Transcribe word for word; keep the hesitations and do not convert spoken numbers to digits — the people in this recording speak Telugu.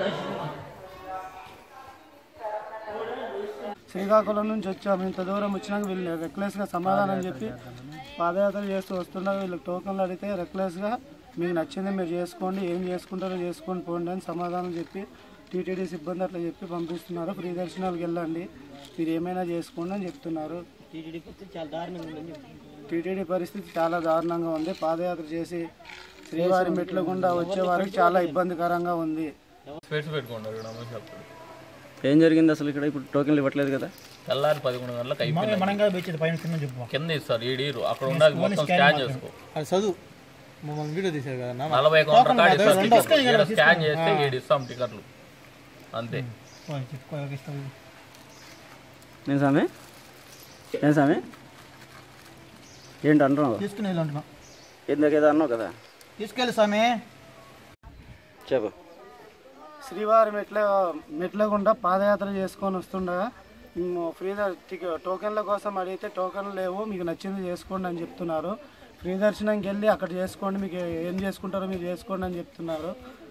శ్రీకాకుళం నుంచి వచ్చాము. ఇంత దూరం వచ్చినాక వీళ్ళు రెక్లెస్గా సమాధానం చెప్పి పాదయాత్ర చేస్తూ వస్తున్నారు. వీళ్ళకి టోకన్లు అడిగితే రెక్లెస్గా మీకు నచ్చింది మీరు చేసుకోండి, ఏం చేసుకుంటారో చేసుకొని పోండి అని సమాధానం చెప్పి టీటీడీ సిబ్బంది అట్లా చెప్పి పంపిస్తున్నారు. ఫ్రీ దర్శనాలకు వెళ్ళండి, మీరు ఏమైనా చేసుకోండి అని చెప్తున్నారు. టీటీడీ పరిస్థితి చాలా దారుణంగా ఉంది. పాదయాత్ర చేసి శ్రీవారి మెట్ల గుండా వచ్చే వారికి చాలా ఇబ్బందికరంగా ఉంది. ఏం జరిగింది అసలు ఇక్కడ? ఇప్పుడు టోకెన్లు ఇవ్వట్లేదు కదా? తెల్లారి పదకొండు గంటలకు అయిపోయింది. కింద ఇస్తారు ఈడీరు, అక్కడ ఉండాలి మొత్తం స్కాన్ చేసుకో. నలభై కౌంటర్ కార్డు ఇస్తారు, స్కాన్ చేస్తే ఈడు ఇస్తాం టికెట్లు అంతే. నేను సామి ఏం సామి ఏంటి అంటున్నావు? తీసుకుని వెళ్ళి అంటున్నా. ఏందాకేదో అన్నావు కదా, తీసుకెళ్ళి స్వామి చెప్పు. శ్రీవారి మెట్ల మెట్ల గుండా పాదయాత్ర చేసుకొని వస్తుండగా ఫ్రీ టికెట్ టోకెన్ల కోసం అడిగితే టోకెన్లు లేవు, మీకు నచ్చింది చేసుకోండి అని చెప్తున్నారు. ఫ్రీ దర్శనంకి వెళ్ళి అక్కడ చేసుకోండి, మీకు ఏం చేసుకుంటారో మీరు చేసుకోండి అని చెప్తున్నారు.